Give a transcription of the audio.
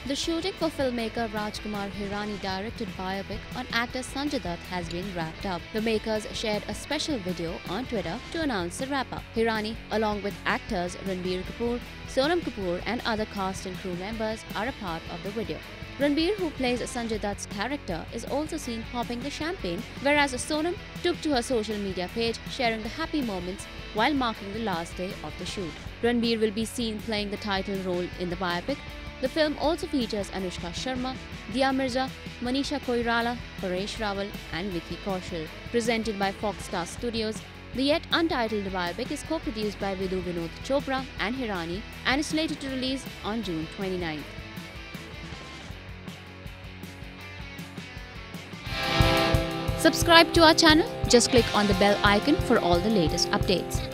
The shooting for filmmaker Rajkumar Hirani-directed biopic on actor Sanjay Dutt has been wrapped up. The makers shared a special video on Twitter to announce the wrap-up. Hirani, along with actors Ranbir Kapoor, Sonam Kapoor and other cast and crew members are a part of the video. Ranbir, who plays Sanjay Dutt's character, is also seen popping the champagne, whereas Sonam took to her social media page sharing the happy moments while marking the last day of the shoot. Ranbir will be seen playing the title role in the biopic. The film also features Anushka Sharma, Dia Mirza, Manisha Koirala, Paresh Rawal and Vicky Kaushal. Presented by Fox Star Studios, the yet untitled biopic is co-produced by Vidhu Vinod Chopra and Hirani and is slated to release on June 29th. Subscribe to our channel. Just click on the bell icon for all the latest updates.